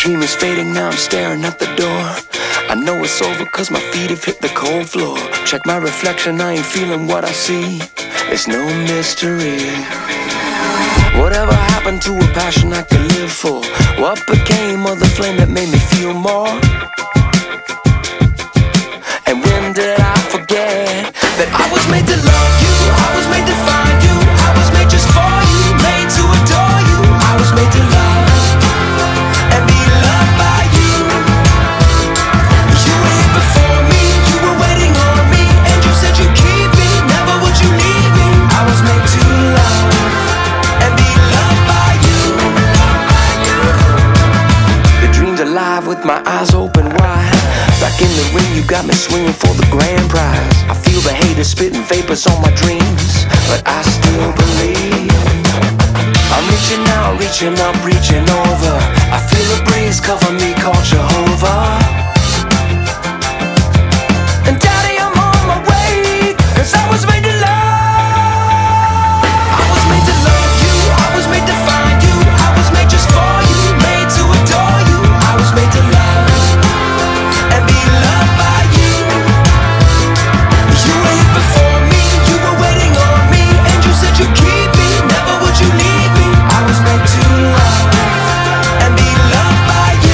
dream is fading, now I'm staring at the door. I know it's over cause my feet have hit the cold floor. Check my reflection, I ain't feeling what I see. It's no mystery. Whatever happened to a passion I could live for? What became of the flame that made me feel more? And when did I forget that I was made to love you, I was made to find you, I was made just for you, made to adore you. I was made to love and be loved by you. You were here before me, you were waiting on me, and you said you'd keep me, never would you leave me. I was made to love and be loved by you. The dream's alive with my eyes open wide. Back in the ring, you got me swinging for the grand prize. I feel the haters spitting vapors on my dreams, but I still believe. I'm reaching out, reaching up, reaching over. I feel a breeze cover me, called Jehovah. And Daddy, I'm on my way, cause I was made to love. I was made to love you, I was made to find you, I was made just for you, made to adore you. I was made to love and be loved by you. You were here before me, you were waiting on me, and you said you'd keep me, never would you leave me. I was made to love and be loved by you.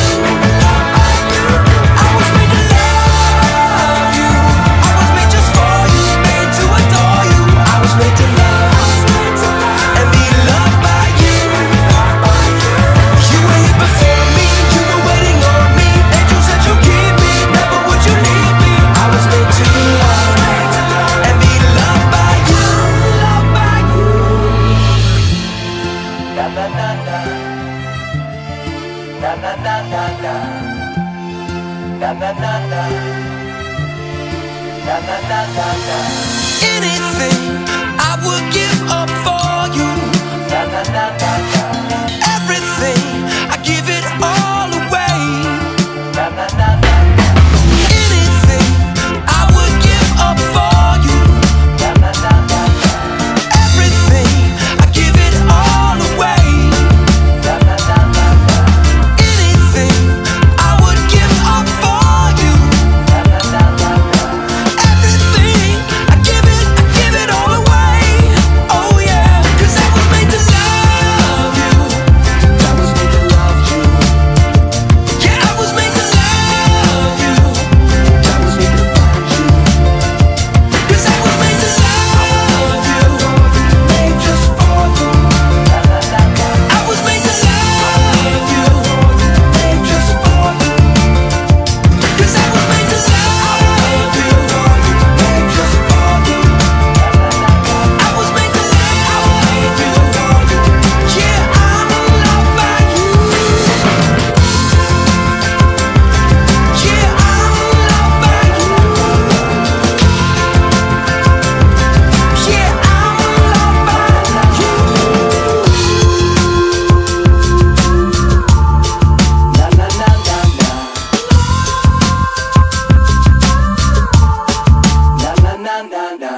I was made to love you, I was made just for you, made to adore you. I was made to love and be loved by you. You were here before me, you were waiting on me, and you said you'd keep me, never would you leave me. I was made to love and be loved by you. Na na na na, na na na na na, na na na na, na na na na na. Anything I would give up for you. Na na na na na. Everything I give it all away. Na na na na. Anything I would give up for you. Na na na na. Everything I give it all away. Na na na na. Anything I would give up for you. Na na na na. Everything I give it all away. Oh yeah, 'cause I was made to love you. I was made to love you. Yeah, I was made to love you. I was made to find you. 'Cause I was made to love you, made just for you. I was made to love you, made just for you. 'Cause I was made to love you, made just for you. I was made to love you. Yeah, I'm loved by you. Yeah, I'm loved by you. Yeah, I'm loved by you. Na na na na na. Na na na na na.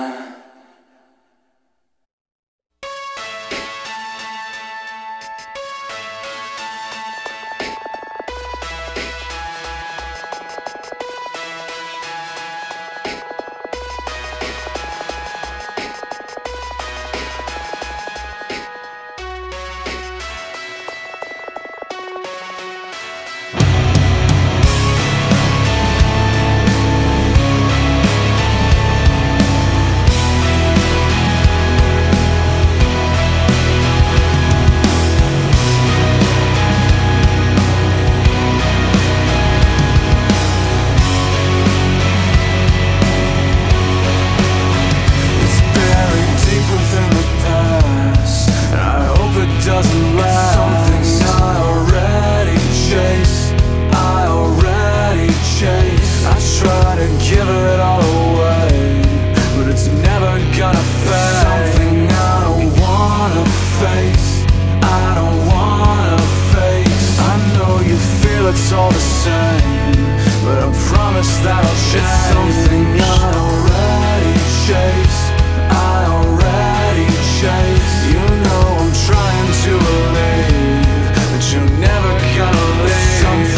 It's buried deep within the past, and I hope it doesn't last. Something I already chase, I already chase. I try to give it all away, but it's never gonna fade. Something I don't wanna face, I don't wanna face. I know you feel it's all the same, but I promise that I'll change. It's something I already chase, I already chase. You know I'm trying to believe that you're never gonna leave.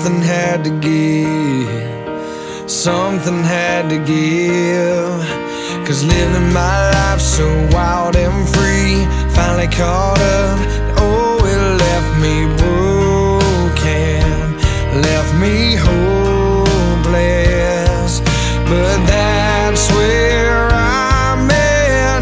something had to give. Something had to give. 'Cause living my life so wild and free finally caught up. Oh, it left me broken, left me hopeless. But that's where I met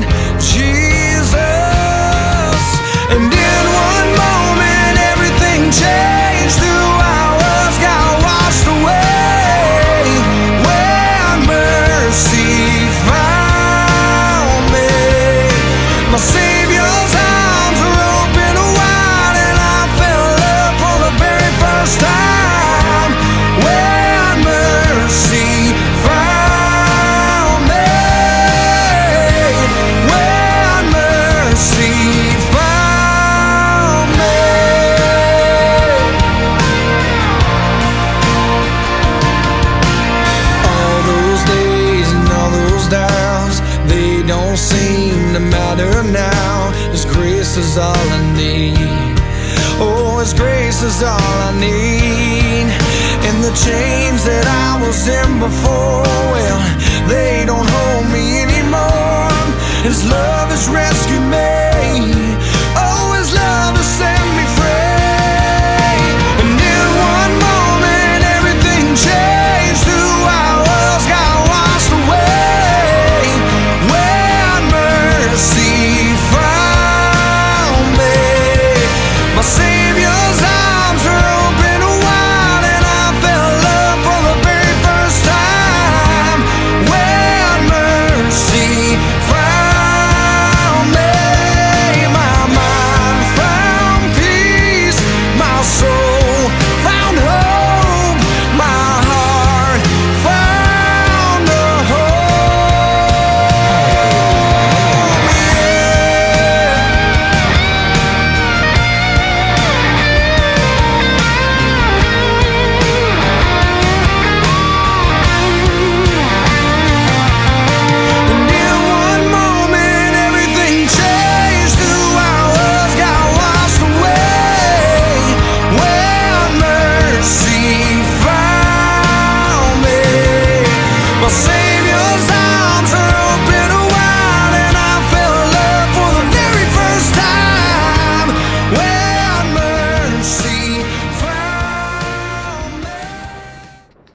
Jesus. And in one moment everything changed. 2 hours got washed away when mercy found me. My Savior's arms were open wide, and I fell in love for the very first time when mercy found me. When mercy found me. All those days and all those doubts, they don't seem to matter now. His grace is all I need. Oh, His grace is all I need. And the chains that I was in before, well, they don't hold me anymore. His love has rescued me.